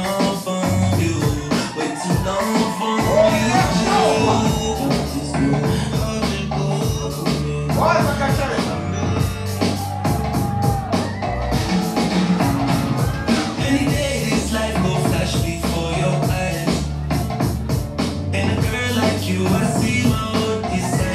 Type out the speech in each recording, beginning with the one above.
long for you. Way too long for you. Any day this life will flash before your eyes. And a girl like you, I see my own desire.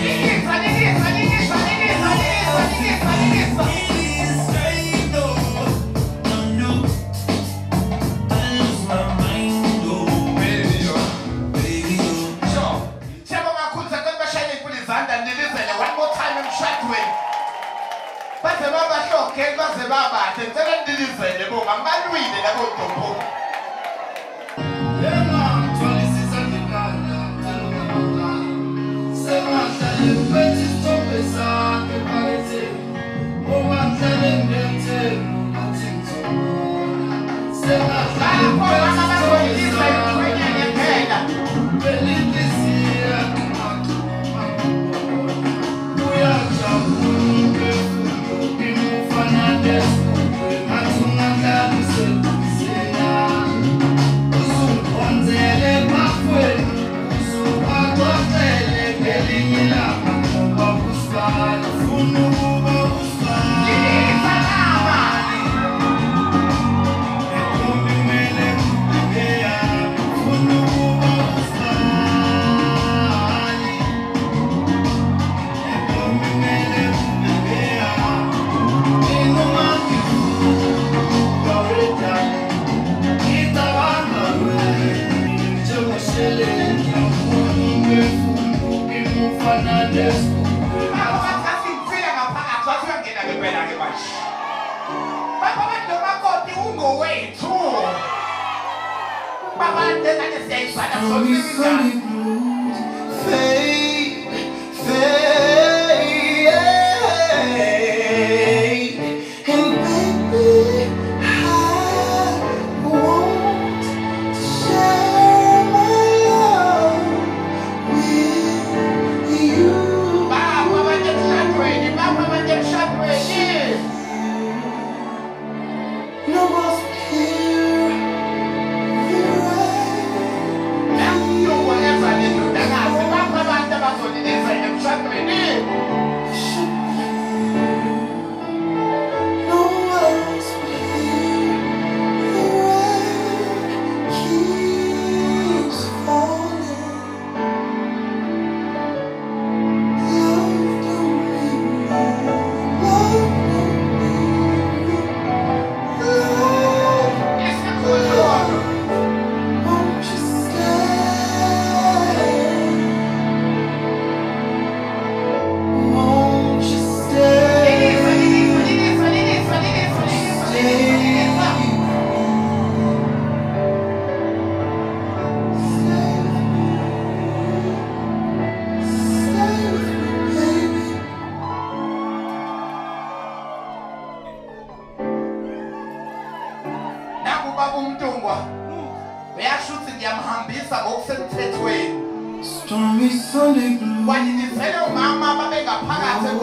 Stormy Sunday blue. What did you say? Oh, Mama, Babega, Paga,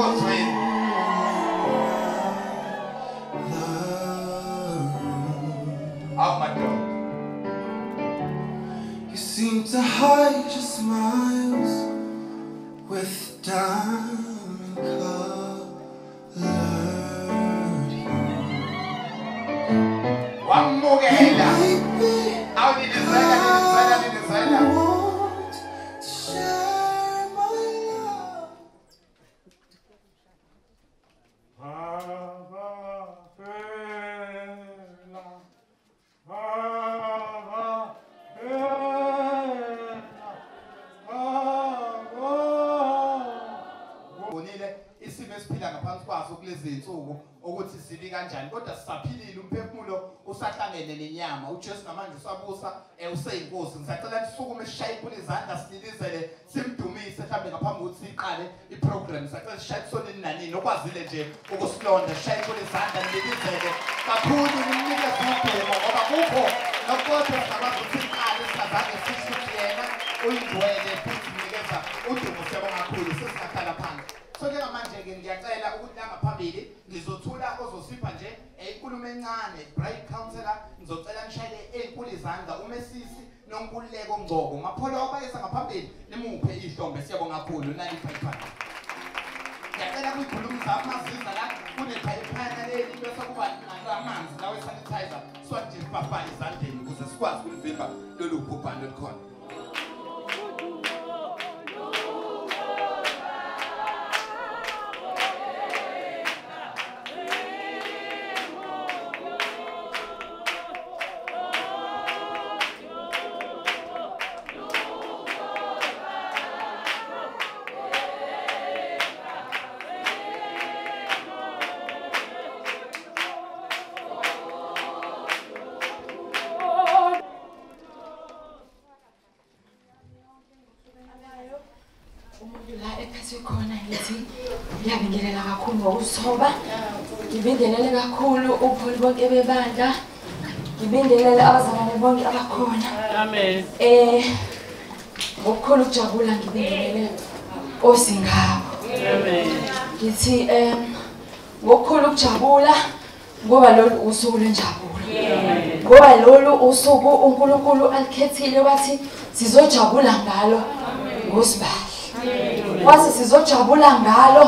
oh, my God. You seem to hide your smiles with diamond colored hair. One more game. How did you say? ukuthi sibi kanjani kodwa sisaphilile umphefumulo usahlangene nenyama uJesu namanje usabusa useyinkosi ngisacela sisukume sishaye kulo izandla sililizele simdumise mhlambe ngaphambi ukuthi siqale iprogram sicela sishaye sonini nanini okwazile nje ukusilonda sishaye kulo izandla nililizele kakhulu nimnike ubhemo ngoba kukho nokodwa singabazi ukuthi siqale sizange sisho yena uyingcwele futhi nikeza udumo siyabonga kakhulu sesingakhala phansi. So njengamanje ke ngiyacela ukuthi la ngaphambili ngizothula ozosipha nje inkulumo encane break counselor ngizocela nishayele enkulu izandla umesisi nonkululeko Ngcobo mapholo wabayesa ngaphambili nimuphe ihlombe siyabonga kakhulu nali phayipha ngiyacela kuyikhulumisa amaziza la kunephayiphana leli bese kuba amanzi lawe sanitizer siwadipapa izandleni ukuze sikwazi ukulivimba lolu bhubhane olukhona khona ngithi ngiyabingelela kakhulu ngokusoba ngibingelele kakhulu upholi bonke bebandla ngibingelele abazalwane bonke abakhona amen ngokukhulu ukujabula ngibingelele osingabo amen ngithi ngokukhulu ukujabula ngoba lolu usuku lwenjabulo ngoba lolu usuku uNkulunkulu alikhethile wathi sizojabula ngalo ngosibahle wathi sizojabula ngalo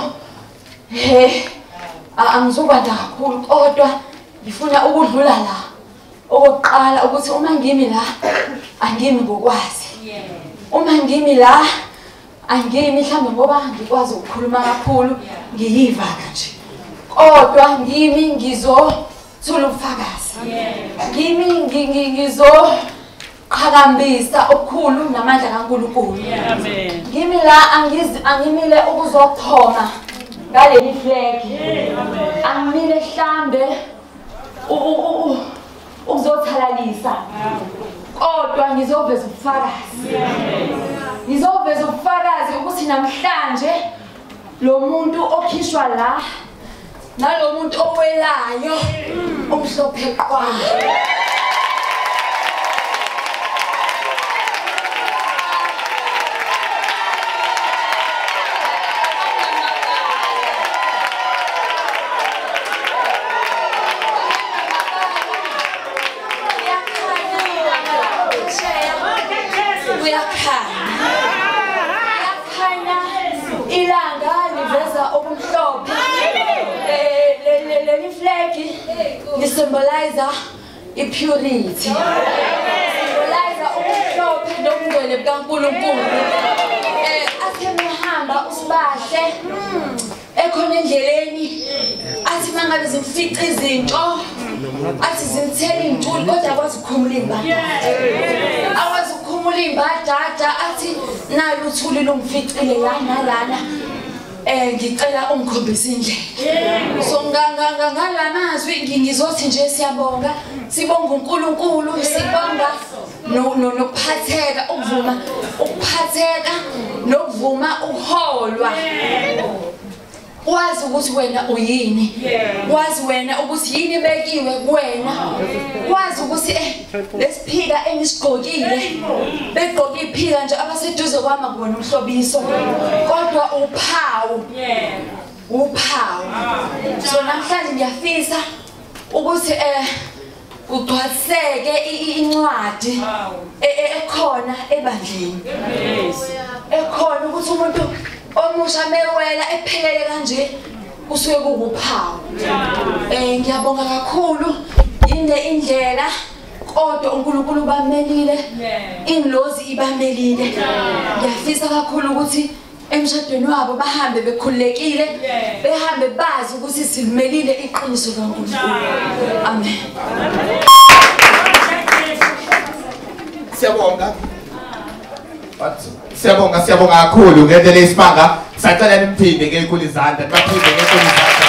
angizokwanda kakhulu kodwa ngifuna ukudlula la okokuqala ukuthi uma ngimi la angimi ngokwazi uma ngimi la angimi mhlambe ngoba ngikwazi ukukhuluma kakhulu ngiyivaka nje kodwa ngimi ngizothula ubufakazi ngimi qhakambisa okukhulu namandla kaNkulunkulu amen ngimi la angimile ukuzophoma ngaleli flag angimile mhlambe ukuzothalalisa kodwa ngizoveza ubufakazi ngizoveza ubufakazi ukuthi namhlanje lo muntu okhishwa la nalo muntu owelayo umhlophe qwa ilanga liveza okumhlophe leli flag lisymbolize impurity symbolize okumhlophe nokungcwele kaNkulunkulu athe mehamba usibahle ekhona endleleni athi mangabe zimfica izinto athi zimthela intuli kodwa akwazi ukukhumula imbada akwazi ukukhumula imbada athi nalo uthuli lomficile lana lana ngicela ungikhombise indlela so ngalamazwi ngizothi nje siyabonga sibonga uNkulunkulu sibonga nokuphatheka ukuvuma ukuphatheka nokuvuma uholwa wazi ukuthi wena uyini wazi wena ukuthi yini bekiwe kuwena wazi ukuthi lesiphika engisigqokile begqoka iphika nje abaseduze kwami kubona umhlobiso kodwa uphawu so namhlanje ngiyafisa ukuthi ugcwaliseke incwadi ekhona ebandleni ekhona ukuthi umuntu omusha mewela ephelele kanje kusuke kukuphawu ngiyabonga kakhulu inde indlela kodwa uNkulunkulu bamelile inlozi ibamelile ngiyafisa kakhulu ukuthi emshadweni wabo bahambe bekhululekile behambe bazi ukuthi simelile iqiniso kaNkulunkulu amen siyabonga siyabonga kakhulu ngendlela esimanga sacela niphinde ngenkulu izandla baphinde ngenkulu izandla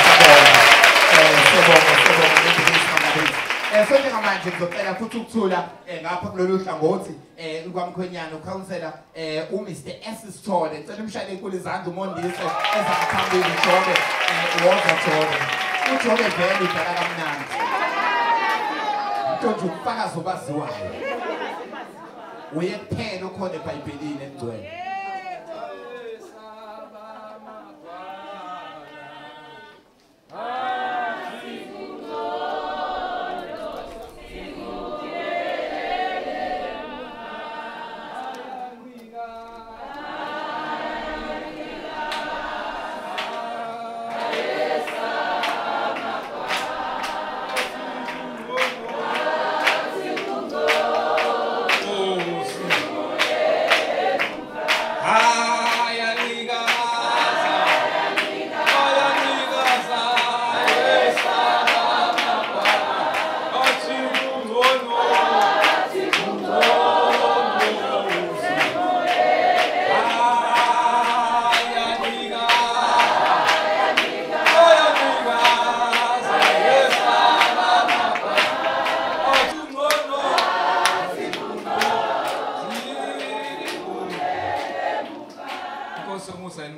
sonke ngamanje ngizocela futhi ukuthula ngapha kulolu hlangothi kwamkhwenyana ukhawunsela uMr S Sithole ngicela umshayele enkulu izandla umondisi ezaphambili Jobe woza Jobe uJobe vele udala kamnandi ntonje ukufakaza obaziwayo uye kuphela ukhona eBhayibhelini egcwele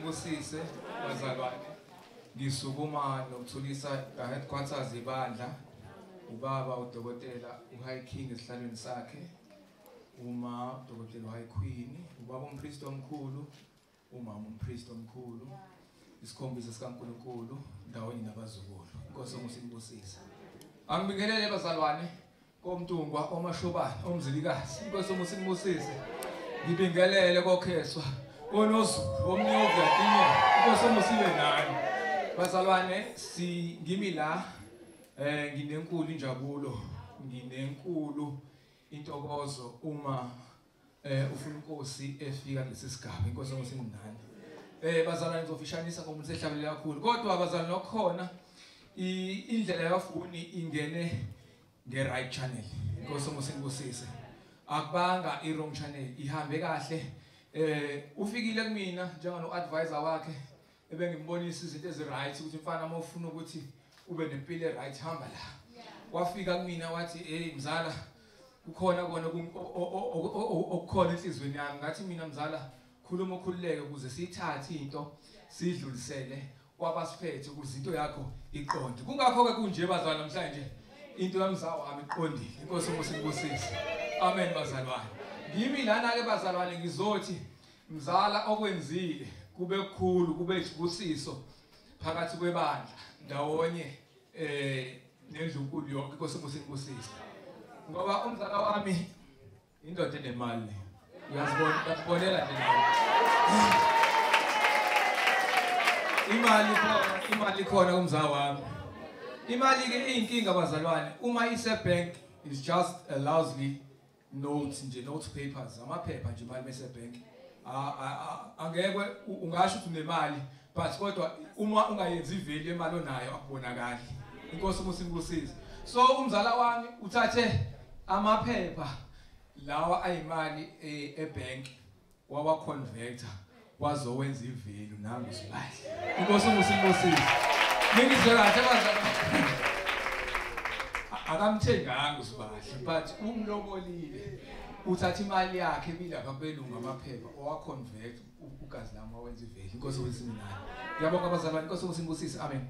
Funinkosi bazalwane ngisukuma nokuthulisa headquarters ibandla ubaba udokotela uHigh King esihlalweni sakhe uma udokotela uHigh Queen ubaba umpriest omkhulu umama umpriest omkhulu isikhombisa sikaNkulunkulu ndawonye nabazukulu inkosi Funinkosi angibingelele bazalwane komntungwa omashobana omzilikazi inkosi Funinkosi ngibingelele kokheswa onozulu omnyova inye inkosi musibe nani bazalwane ngimi la nginenkulu injabulo nginenkulu intokozo uma uFuninkosi efika kulesi sigaba inkosi musimunani bazalwane ngizofishanisa ngomuntu ehlabelela kakhulu kodwa bazalwane nokhona indlela yafuni ingene nge-right channel inkosi Funinkosi akubanga i-wrong channel ihambe kahle ufikile kumina njengano advisor wakhe ebengimbonisa izinto ezi-right ukuthi mfana uma ufuna ukuthi ube nempilo e-right hamba la wafika kumina wathi hey mzala kukhona okukhona enhlizweni yami ngathi mina mzala khuluma ukhululeke ukuze siyithathe into sidlulisele kwabasiphethe ukuze into yakho iqonde kungakho ke kunje bazalwane namhlanje into yamzawa wami iqondile inkosi Funinkosi amen bazalwane ngimi lana ke bazalwane ngizothi mzala okwenzile kube kukhulu kube isibusiso phakathi kwebandla ndawonye nendlunkulu yonke inkosi Funinkosi ngoba umzala wami indoda enemali uyazibonela nje imali khona kumzala wami imali ke iyinkinga bazalwane uma ise-bank is just a lousy notes nje note papers amaphepha nje imali mase bank angeke ungasho ukuthi unemali but kodwa uma ungayenzi iveli emali onayo akubonakali inkosi Funinkosi so umzala wami uthathe amaphepha lawa ayimali ebank wawa converter wazowenza iveli nami Sibahle inkosi Funinkosi ngizwe kahle bazalwane akamthenganga uSibahle but umlobolile uthatha imali yakhe bilapha kubelunga amaphepha owaconvert ugazi lami wawenza iveli inkosi wesinani ngiyabonga abazalwane inkosi Funinkosi amen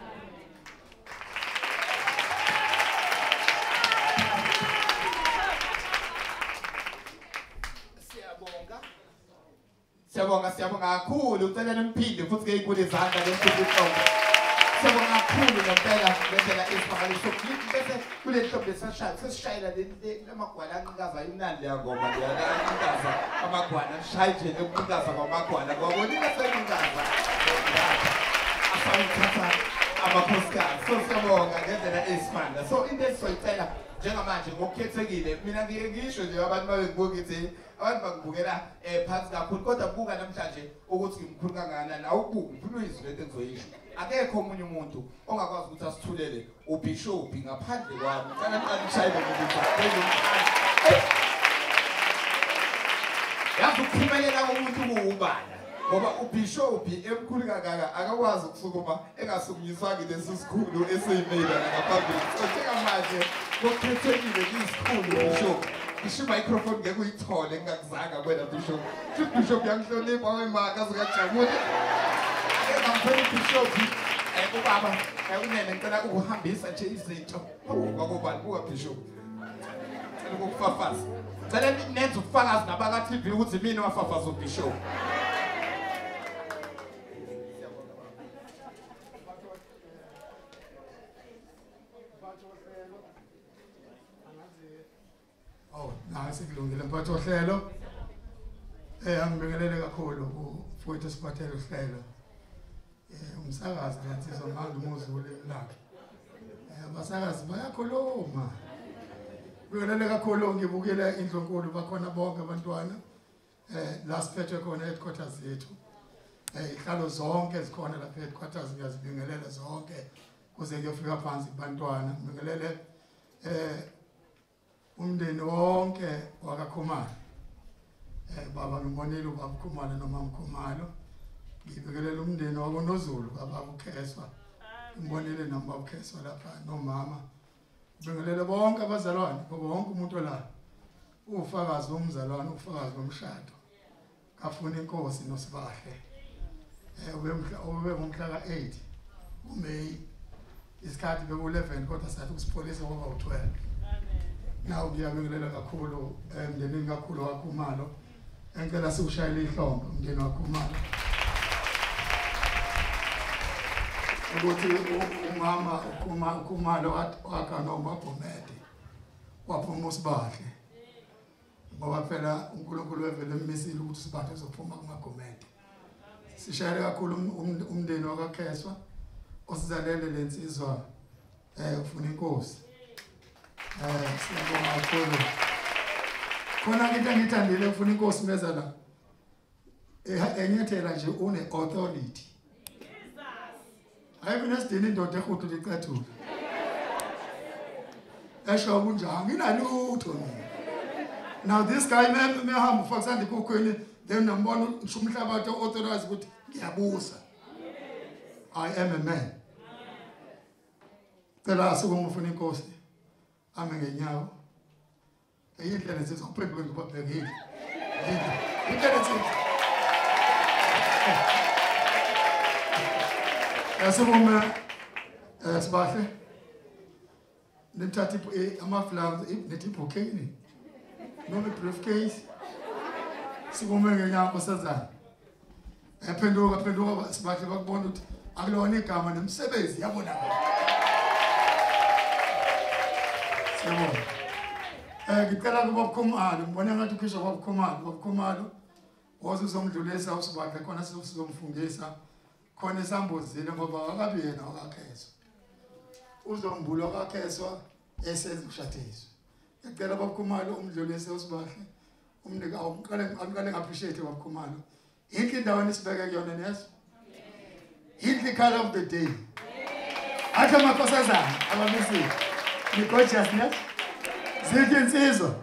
siyabonga kakhulu ucela nimphinde futhi ke inkulu izandla lesikuqonda siyabonga kakhulu ngempela ngendlela esiphakamiso bese kule hlobo sesishayela lamagwala anqikaza imnandi yangoma ngiyanqikaza amagwala nishaye nje nokunqikaza kwamagwala ngoba nina senqikaza afayithatha amakhosikazi so siyabonga ngendlela esimanga so into esizoyicela njengamanje ngokukhethekile mina ngisho nje abantu babengibuka ukuthi abantu bakubukela phansi kakhulu kodwa buka namhlanje ukuthi ngimkhulu kangakanani awubuki ufuna izwi lento engizoyisho akekho omunye umuntu ongakwazi ukuthi asithulele ubishop ngaphandle kwami ngicela niqale ukuthi yazi ukuphumelela komuntu kuubala ngoba ubishop emkhulu kangaka akakwazi ukusukuma engasukunyiswa kulesi sikhulu esiyimela ngaphambili so njengamanje ngokukhethekile isikhulu bishop isho microphone ngeke uyithole ngakuzanga kwena bishop bishop yangihlonipha wemaka zikajamule ngamphela bishop ubaba unene ngicela ukuhambisa nje izinto ngokubani buka bishop ngicela ukufafaza ngicela nenze ubufakazi nabaka TV ukuthi mina wafafaza ubishop Sikulungile mphatho hlelo angibingelele kakhulu futhi siphathele uhlelo umsakazi nathi manje umuzulu lakhe abasakazi bayakhuluma ngibingelele kakhulu ngibukela indlonkulu bakhona bonke abantwana la siphethwe khona headquarters yethu ihlalo zonke zikhona lapha headquarters ngiyazibingelela zonke kuze kuyofika phansi abantwana ngibingelele umndeni wonke wakaKhumalo baba ngibonile ubaba Khumalo noma Mkhumalo ngibikelela umndeni wakoNozulu baba uKheswa ngibonile noma uKheswa lapha nomama ngibingelele bonke abazalwane bonke umuntu la ufakazi womzalwane ufakazi womshado kaFuninkosi noSibahle ube ngomhla ka-8 uMeyi isikhathi beku-11 kodwa sathi ukusipholisa ngoba u-12. Nawu ngiyabingelela kakhulu emndenini kakhulu waKhumalo. Engicela siwushayele ihlombe umndeni waKhumalo. Ukuthi umama uKhumalo wakha noMagomede waphuma uSibahle. Ngoba phela uNkulunkulu wevele emmisile ukuthi uSibahle uzophuma kuMagomede. Sishayele kakhulu umndeni wakaKheswa osizalele lensizwa Funinkosi. Siyabonga kakhulu. Khona into engithandile Funinkosi meza la. Enyathela nje une authority. Hayi mina sidini indoda ehudu licathula. Esho kunjani nginalutho mina. Now this guy mehamba for example kukhweni then nambona umhlabathi authorize ukuthi ngiyabusa. I am a man. Phela sikumufuna inkosi ame ngenyawo. Eyindlela zizophendula ngibabhekile. Indlela Sibahle Sibahle nithatha amaflowers nethi bouquet noma briefcase sikume ngenyama sazana ephenduka Sibahle bakubona ukuthi akulona igama nemsebenzi yabona siyabona ngicela kuba Khumalo ngibona ngathi ukhisha kwaBkhumalo wazuzomdlulisa uSibahle khona sizomfundisa khona esambozile ngoba akabi yena wakaKheswa uzombula wakaKheswa esenza ushadiswa. Ngicela baBkhumalo umdlulise uSibahle umnika aqale ngappreciate baBkhumalo. Yinhle indawo nisibeke kuyona neso. Yinhle color of the day. Akha makhosazana ababisi. Ni gorgeous ne? Zithi insizwa.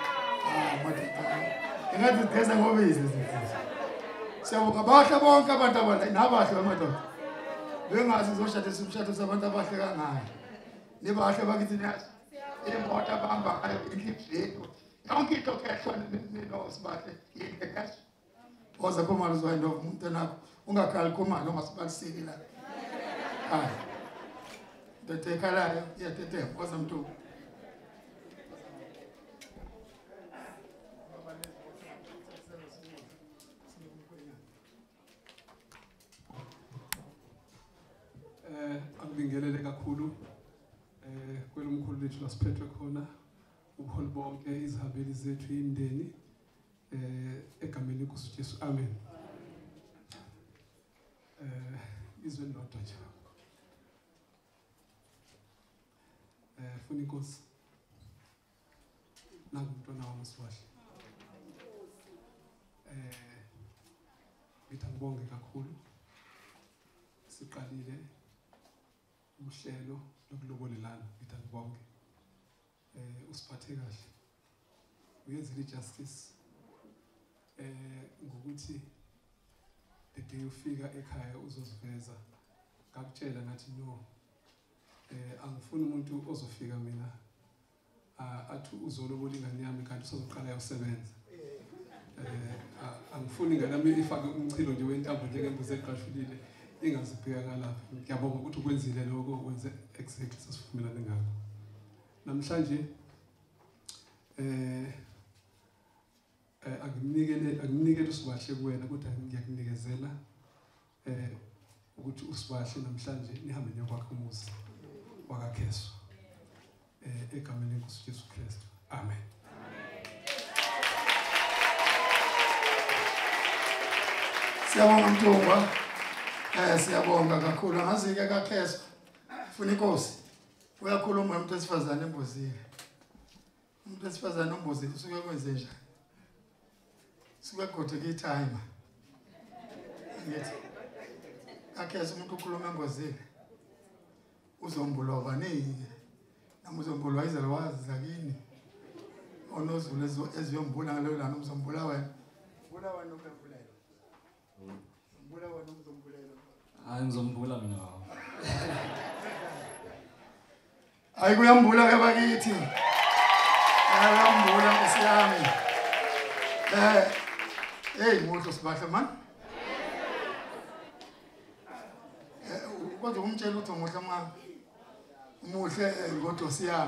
Engathi geza ngoba izinsizwa. Siyabonga bahle bonke abantu abala nabahle bamadoda. Bengazi uzoshadisa umshado sabantu abahle kangaka. Nibahle bakithi nathi. Imoto abamba ngayo inhliphiyo. Yonke into kehla noSibahle yinhle kahle. Oza Khumalo uzwayenda umuntu nakho ungakhali Khumalo ongasibaliseki la. Hayi. Ndetekhalayo yatete oza mntu. Angibingelele kakhulu kwelomkhulu lethu lasiphethwe khona ubuholi bonke izihambeli zethu imndeni egameni lenkosi Jesu amen. Izwe nodwa nje Funinkosi nangumntwana wami Sibahle ngithi ngibonge kakhulu siqalile uhlelo lokulobolelana ngithi ngibonge usiphathe kahle uyenzile justice ngokuthi the day ufika ekhaya uzoziveza ngakutshela ngathi no angifuni umuntu ozofika mina athi uzolobola ingane yami kanti usozoqala usebenza angifuni ingane yami ifake umchilo nje wentambo njengembuzi eqashulile ingazibheka lapha. Ngiyabonga ukuthi ukwenzile lokho ukwenze exactly sasivumelane ngakho. Namhlanje angimnikele uSibahle kuwena kodwa ngiyakunikezela ukuthi uSibahle namhlanje nihambe niyokwakha umuzi wakaKheswa egameni lenkosi Jesu Kristu amen. Siyabonga Mthumba. Siyabonga kakhulu ngazike kaKheswa Funinkosi uyakhuluma umuntu esifazane embozile. Umuntu esifazane ombozile usuke kwenze njani? Suke gothe itime. Ngithi kaKheswa umuntu ukhuluma embozile. Uzombulwa nini? Namuzombulwa izelwazi zakini. Onozulu eziyombula ngalo lana uzombula wena. Mbula wena nokuvulela. Mbula wena uzombulela. Angizombula mina. Ayikuyambula ke bakithi. Ayambula nkosiyami. Hey, muhle Sibahle man. kodwa umtshela ukuthi umuhle mama umuhle ngodosi yami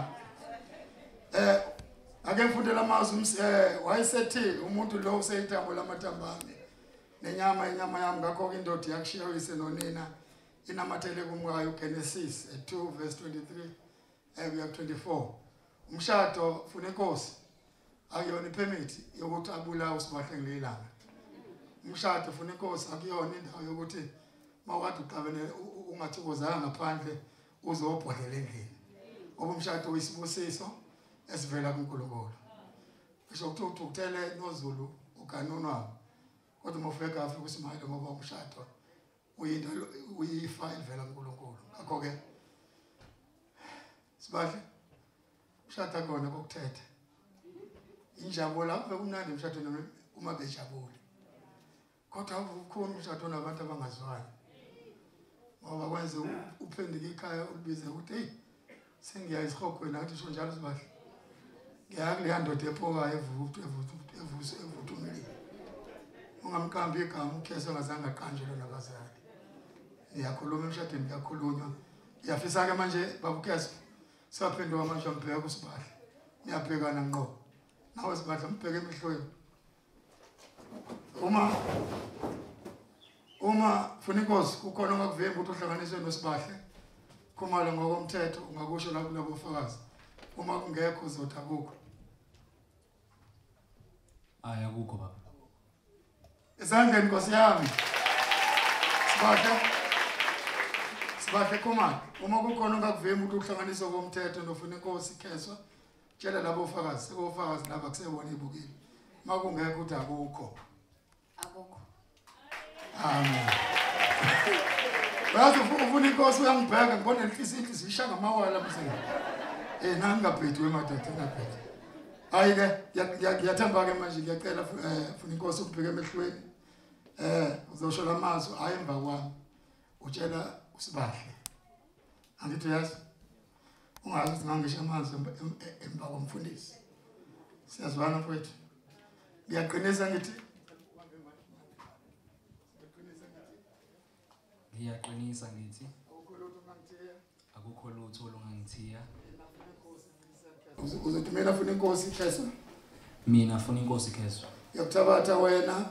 ake mfundela amazwi wayesethi umuntu lo useyithambo lamatambane nenyama yami ngakho ke indoda yakushiya uyise nonina inamathele kumkayo Genesis 2 verse 23 kuya 24 umshado Funinkosi akuyona ipermit yokuthi abulawe Sibahle ngelilanga umshado Funinkosi akuyona indawo yokuthi mawade uqabene ungathokozanga ngaphandle uzobhodlela endlini obumshado wesibusiso esivela kuNkulunkulu ngisho ukuthi ukuthele noZulu ukanoni wabo kodwa mofeka afike kuSibahle ngoba umshado uyinto uyifa evela kuNkulunkulu ngakho ke Sibahle umshado akona kokuthetha injabulo lapho kumnandi umshado uma bejabule kodwa ukhona umshado nabantu abangazwani ngoba kwenze uphendike ekhaya ulibize ukuthi hey sengiyayisihogo nathi sho njalo Sibahle ngiyakule ndoda ephokayo evutha umlilo ungamqambi igama ukhese ongazange aqanjelwe nabazali niyakhuluma emshadweni kuyakhulunywa ngiyafisa ke manje babukhese saphenduka manje ambheka kuSibahle niyabhekana ngqo nawe Sibahle mbheke emehlweni uma Funinkosi kukhona ongakuvimba ukuthi uhlanganiswe noSibahle khumalo ngokomthetho ungakusho lapho labofakazi uma kungekho uzothi akukho akukho baba esandleni Nkosi yami Sibahle khumalo uma kukhona ongakuvimba ukuthi uhlanganiswe komthetho noFuninkosi kheswa tshela labofakazi sebofakazi laba kusebona ibukile makungekho ukuthi akukho amen bathi uFuninkosi uyangibheka ngibona inhliziyo ishaka amawala mse nami ngaphethiwe madoda ngaphethe hayi ke ngiyathemba ke manje ngiyacela Funinkosi ukubheka emehlweni uzosho lamazwi hayi emva kwami utshela uSibahle angithi yazi ungazi ukuthi ngangisho amazwi emva komfundisi siyazwana mfowethu ngiyaqinisa ngithi ngiyaqinisa ngithi akukho lutho olungangithiya uzothumela Funinkosi kheswa mina Funinkosi kheswa ngiyakuthabatha wena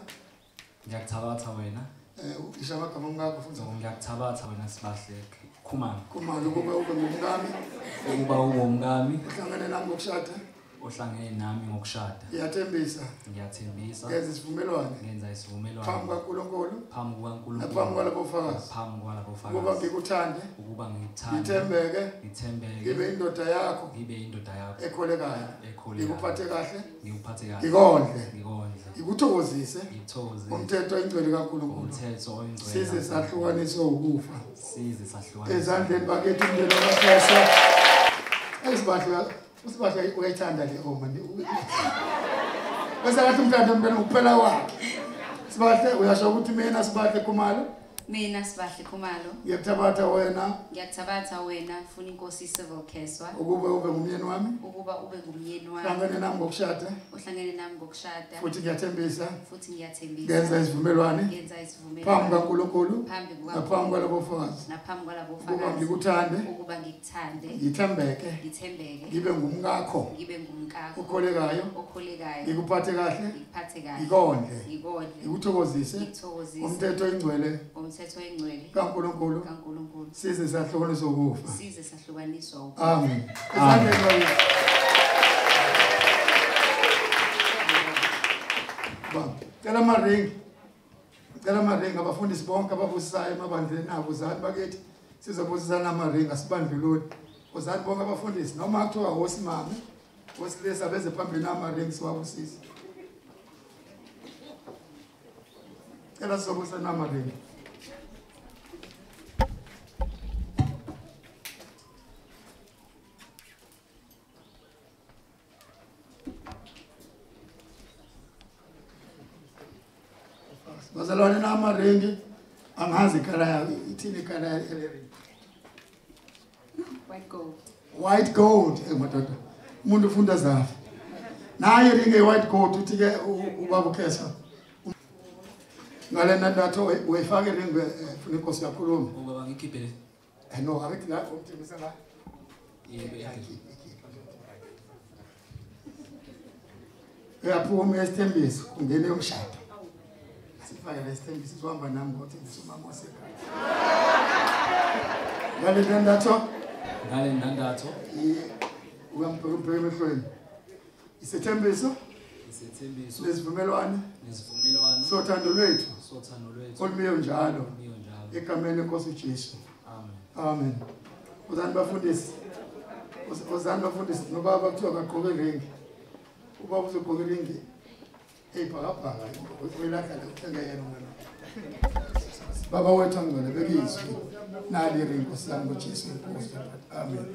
isha amagama ngakho futhi ngiyakuthabatha wena Sibahle khumalo ukuba ube ngumkami uhlangane nami ngokushada ohlangene nami ngokushada ngiyathembisa ngenza isivumelwano phambi kaNkulunkulu naphambi kwalabofakazi ukuba ngikuthande ngithembeke ngibe indoda yakho ekholekayo ngikuphathe kahle ngikondle ngikuthokozise umthetho oyingcwele kaNkulunkulu size sahlukaniswe ukufa ezandleni bakethu umndeni kaKheswa Sibahle uyayithanda le oma bese ngathi umntana umntana ukuphela wakhe Sibahle uyasho ukuthi mina Sibahle khumalo ngiyakuthabatha wena Funinkosi Civil Kheswa ukuba ube ngumyeni wami hlangane nami ngokushada futhi ngiyathembisa ngenza isivumelwano phambi kaNkulunkulu naphambi kwalabofakazi ukuba ngikuthande ngithembeke ngibe ngumkakho ukholekayo ngikuphathe kahle ngikondle ngikuthokozise umthetho oyingcwele kaNkulunkulu size sahlukaniswa ukufa amen cela amaringi abafundisi bonke ababusisayo emabandleni abo uzani bakithi sizobusisana amaringi asibandlululi uzani bonke abafundisi noma kuthiwa wosimame wosilisa beze phambili amaringi siwabusise cela sizobusisana amaringi bazalwane namaringi angazi ikhala ithini ikhala elering white gold madoda umuntu ufunda zafi naye ringi white gold uthi ke ubaba uKheswa ngale nandatho uyifake ringi Funinkosi yakhuluma ubaba ngikhiphe No, avec la optimisme là. Uyaphume esithembiso ungene umshado. Asifake lesithembiso sizohamba nami ngokuthi ngisumama wasekhaya. Ngale ndandatho uyambheka emehlweni. Isethembiso nesivumelwano sothando lwethu olumiyo njalo egameni lenkosi uJesu. Amen. Uzani bafundisi nobaba kuthiwa kaqoke ringi. Ubaba uzogqoka iringi eyibhakabhaka uyilahla uthenga yena wena. Baba wethu angcwele bekizwi nali iringi Nkosi yami ngoJesu Nkosi. Amen.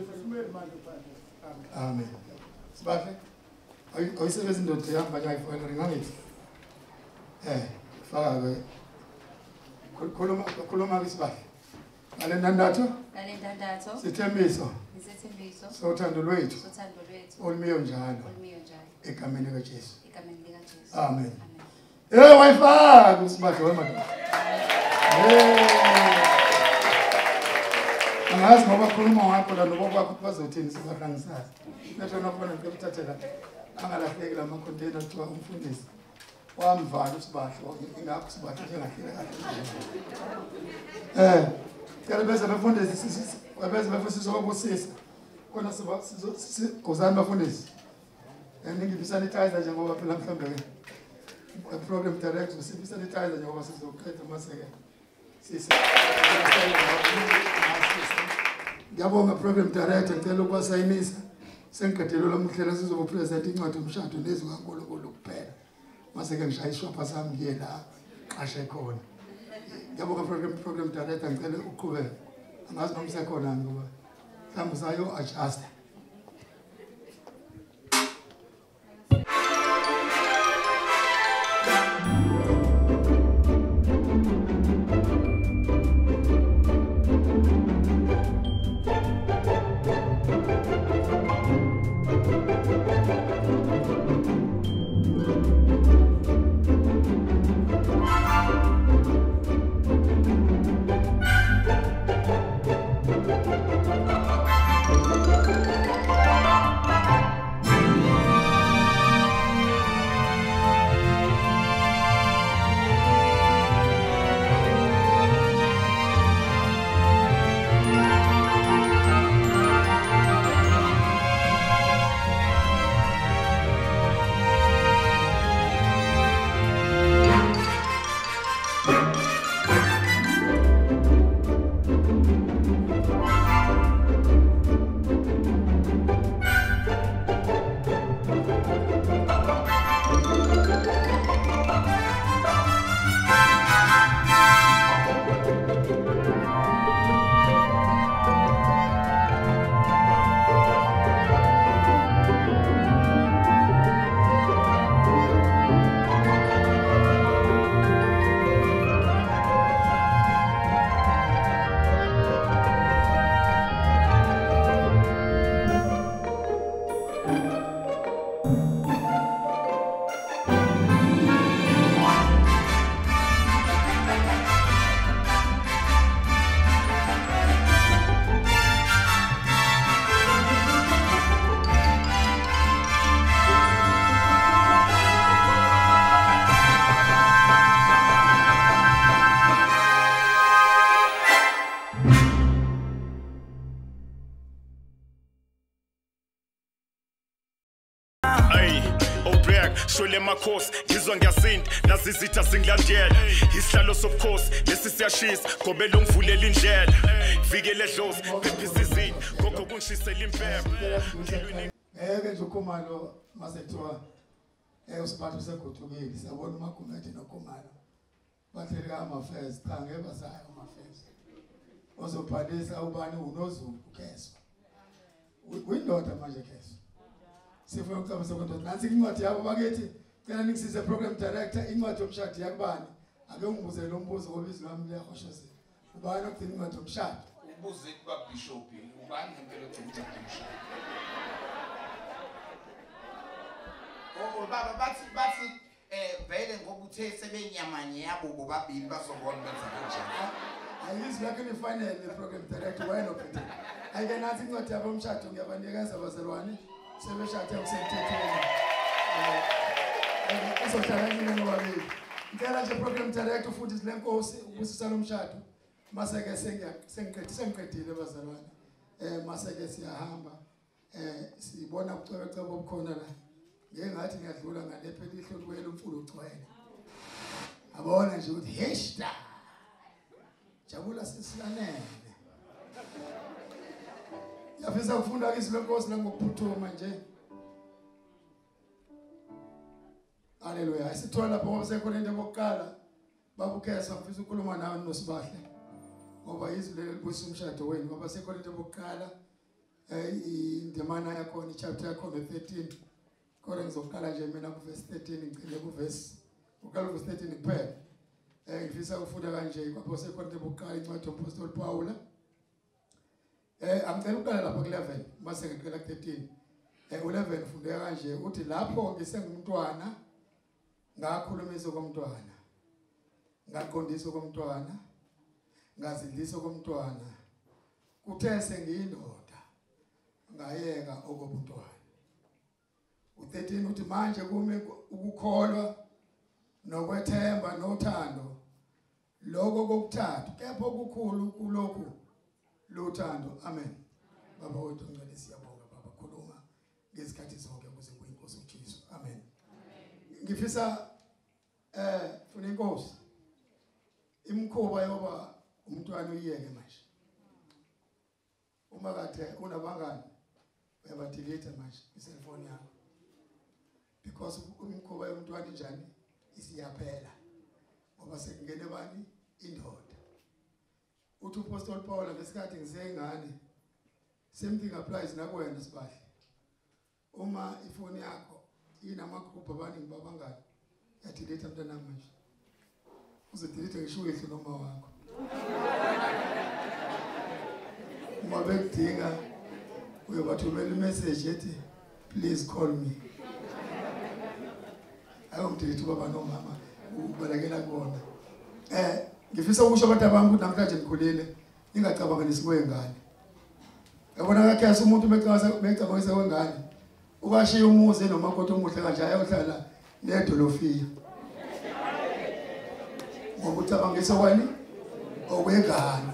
Amen. Sibahle ayisebenza indoda yahamba nyayifoyela ringangithi. Faka ke khuluma ke Sibahle. Ngale ndandatho sithembiso sothando lwethu olumiyo njalo egameni likaJesu. Amen. Wayifaka uSibahle wemadoda. Angazi ngoba khuluma wakho la noba kwakho bazothini Sibahle angisazi. Nathi nokubona ngikuthathela angalahleki la macontainer kuthiwa umfundisi wamvala uSibahle ingakho Sibahle njengahleka kahle. Kaya bese bafundisi wabeze bafundisi zokubusisa khona sizozani bafundisi ningi sanitizer njengoba phela mhlambe ke program director sanitizer njengoba sizoqeda maseke sisi ngiyabonga program director ngicela ukwasayinisa sengiqedelo lamuhlela sizoba present incwadi yomshado nezwi kaNkulunkulu kuphela maseke ngishaya ishopha sami ngiye la qashe khona. Ngiyabonga program director ngicela uqhubeke. Angazi noma usekhona ngoba mhlawumbe sayo adjust. Shole makhosi ngizwa ngiyasinda nazizitha singilandela isihlalo sobukhosi lesi siyashisa gobe longivulela indlela vikele dlozi phephisa izini gogo kungishisela impepho nje ukhumalo masethiwa uSibahle usegodukile siyabona uMagumede nokhumalo bahleli amafest cha ngeke basayo amafest ozobhalisa ubani uNozulu uKheso uyindoda manje Kheso sifuna ukucabasa konke nansi incwadi yabo bakethi cela ningisize program director incwadi yomshado yakubani ake ungibuze lo mbuzo ngoba izwi lami liyahoshozela ubani okudinga incwadi yomshado ubuze kuba bishop ubani ngempela ogcina umshado baba bathi vele ngoba uthe sebenyamanye yabo bobabili bazobona benza kanjani Ayizwi lakhe nifanele program director wena ophethe. Ayike nathi incwadi yabo umshado ngiyabanikeza abazalwane sebeshade okusemthethweni. Uzohlala nini nobabili. Ngicela nje program director futhi silenkosi ubusisa lomshado. Maseke sengiqedile abazalwane. Maseke siyahamba. Sibona ubucwebecwebe obukhona la. Ngeke ngathi ngiyadlula ngalephe ilihlo likwela umfulo ugcwele. Abona nje ukuthi heshta. Jabula sisilanene. Yafisa ukufunda izwi lenkosi langokuphuthuma nje. Haleluya. Sithola lapho ngoba sekhona bokuqala babukesa ngifisa ukukhuluma nawe noSibahle. Ngoba izwi leli libusisa umshado wenu ngoba sekhona bokuqala indemana yakho ichapter yakho 13. Kodwa ngizoqala nje mina ku verse 13 ngicele ku verse uqala ku verse 13 kuphela. Ngifisa ukufunda kanje kwapho sekhona bokuqala incwadi yomapostoli Paul. Angicela uqala lapha ku 11 mase ngiqela ku 13. 11 fundeka kanje uthi lapho ngisengumntwana ngakhulumisa komntwana. Ngaqondisa komntwana. Ngazidlisa komntwana. Kuthe sengiyindoda ngayeka okobuntwana. U13 uthi manje kume ukukholwa nokwethemba nothando lokho kokuthathu kepha okukhulu kulokhu lothando. Amen. Baba wethu ngicela siyabonga baba khuluma ngesikhathi zonke ukuze kuyinkosi uJesu. Amen. Ngifisa Funinkosi imkhuba yoba umntwana uyiyeke manje. Uma kade unabangani uyabadelete manje iselfoni yakho. Because umkhuba yomntwana njani isiyaphela. Ngoba sekungene bani indoda. Uthi uPostoli Paul ngesikhathi ngisengane same thing applies nakwena Sibahle. Uma ifoni yakho inamagroup abaningi babangani yadelete mntana manje. Uzodelete ngisho ehle noma wakho. Uma bekudinga uyobathumela imessage ethi please call me. Ayomdelete baba nomama ubalekela kubona. Ngifisa ukusho abantu abami ukuthi namhlanje ngikhulile ingacabanga nesikwengane. Yabona kakhesi umuntu becabangisa wengane ukashiya umuzi nomakoti omuhle kanje ayohlala nedolofiya. Ngoba ucabangisa kwani okwengane.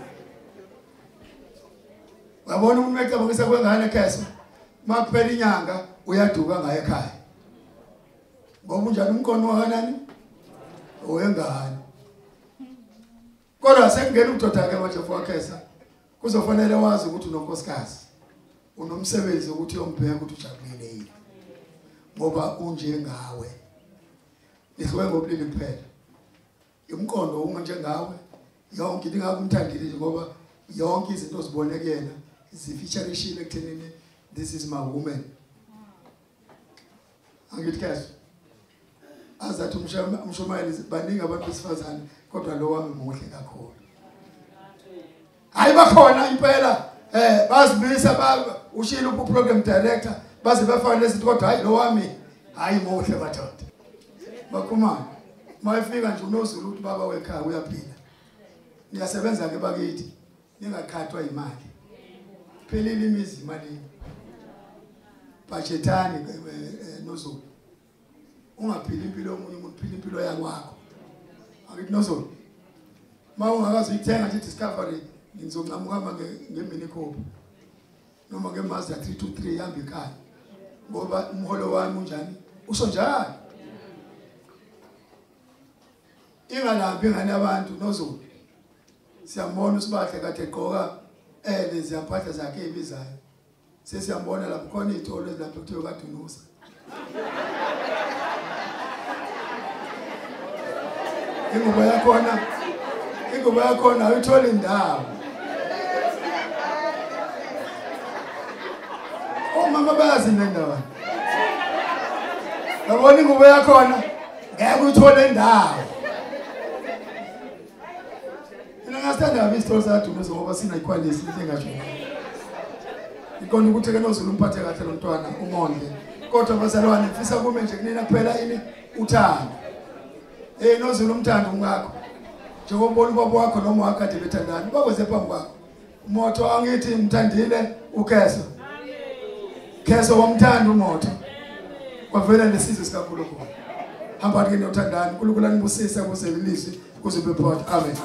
Wabona umuntu becabangisa kwengane khesi makuphela inyanga uyaduka ngaye ekhaya. Ngoba unjani umkono wakanani? Owengane. Kodwa sekungena udoda ke manje fokhesa kuzofanele wazi ukuthi unonkosikazi unomsebenzi ukuthi uyombheka ukuthi ujabulile yini ngoba unje ngawe ihluke ngobulili kuphela umqondo unje ngawe yonke into ngakumthandile ngoba yonke izinto ozibone kuyena zifeatureshile ekuthenini this is my woman. Angitikazi azathi umshumayeli baningi abantu besifazane kodwa lo wami muhle kakhulu. Hayi bakhona impela bazibisa baba ushilo ku program director baze bafana lezinto kodwa hayi lo wami hayi muhle bathatha. Bakhumana mayifika nje unoZulu uthi baba wekhaya uyaphila. Niyasebenza ke bakithi ningakhathwa imali. Phelile imizi imali. Bajethani noZulu. Ungaphila impilo yomunye umuntu phila impilo yakwakho. Akithi noZulu. Mawungakazi uyithenga nje Discovery ngizonqamuka ngemini khophi. Noma ngeMazda 323 yambi ekhaya. Ngoba umholo wami unjani? Usho njalo. Ingalambi ngane abantu noZulu. Siyambona uSibahle kade egqoka lezi impahla zakhe ezibizayo. Sesiyambona lapho khona izitolo ezilapho kuthiwa kaDunusa. Ingubo yakhona uyithola indawo. Mama bazi nendawo. Yabona ingubo yakhona ngeke uyithole indawo. Mina ngasithanda abisitolo saDunusa ngoba sina iquality ingasho. Ikona ukuthi ke noZulu umphathe kahle lo mntwana umonde. Kodwa bazalwane mfisa kume nje kunina kuphela ini uthando. noZulu umthando ngakho. njengombona ubaba wakho noma wakade bethandana bakweze phambi kwakho umoto angithi mthandile uKheso Kheso wamthanda umoto kwavela lesizwe sikaNkulunkulu hamba ke nothandana uNkulunkulu anibusisa kuze lelizwi kuze bephotha amen.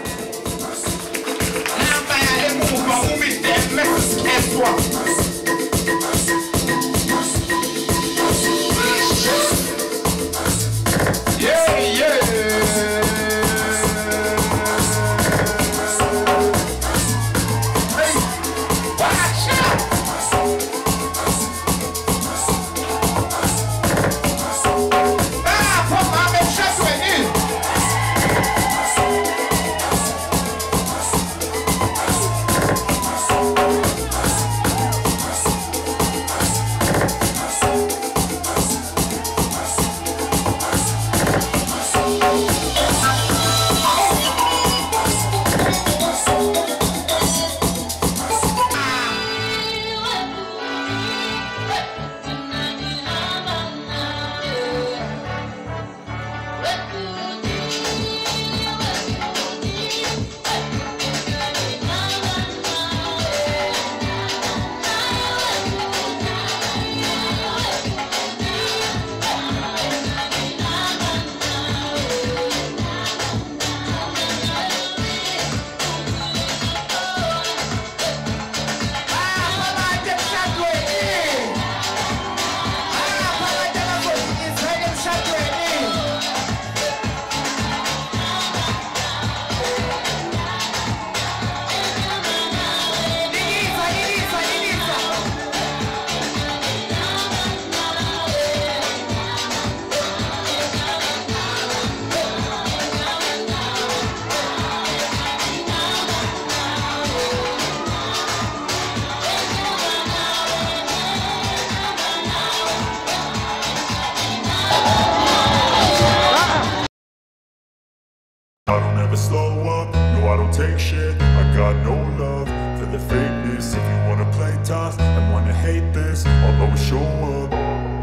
I don't ever slow up, no I don't take shit. I got no love for the fakeness. If you wanna play tough and wanna hate this, I'll always show up.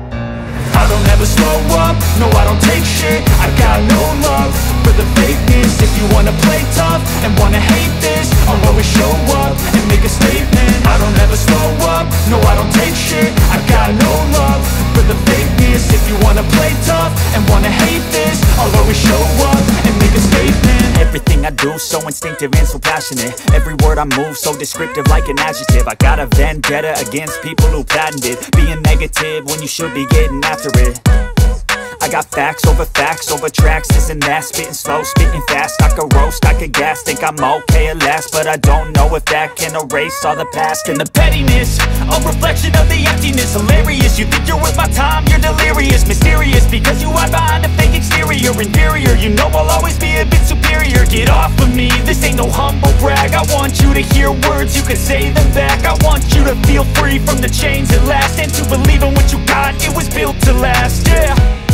I don't ever slow up, no I don't take shit. I got no love for the fakeness. If you wanna play tough and wanna hate this, I'll always show up and make a statement. I don't ever slow up, no I don't take shit. I got no love for the fakeness. If you wanna play tough and wanna hate this, I'll always show up and make a statement. Everything I do so instinctive and so passionate. Every word I move so descriptive like an adjective. I got a vendetta against people who patented being negative when you should be getting after it. I got facts over tracks, this and that. Spitting slow, spitting fast. I could roast, I could gas. Think I'm okay at last, but I don't know if that can erase all the past. And the pettiness, a reflection of the emptiness. Hilarious, you think you're worth my time, you're delirious. Mysterious, because you hide behind a fake exterior. Inferior, you know I'll always be a bit superior. Get off of me, this ain't no humble brag. I want you to hear words, you can say them back. I want you to feel free from the chains at last, and to believe in what you got, it was built to last, yeah.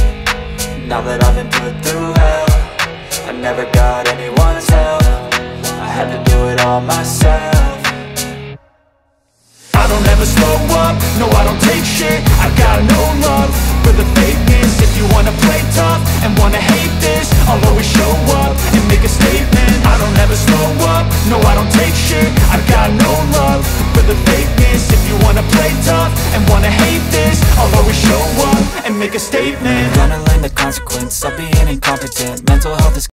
Now that I've been put through hell, I never got anyone's help. I had to do it all myself. I don't ever slow up, no I don't take shit. I got no love for the fakeness. If you wanna play tough and wanna hate this, I'll always show up and make a statement. I don't ever slow up, no I don't take shit. I got no love for the fakeness. If you wanna play tough and wanna hate this, I'll always show up and make a statement. Gonna learn the consequence of being incompetent. Mental health is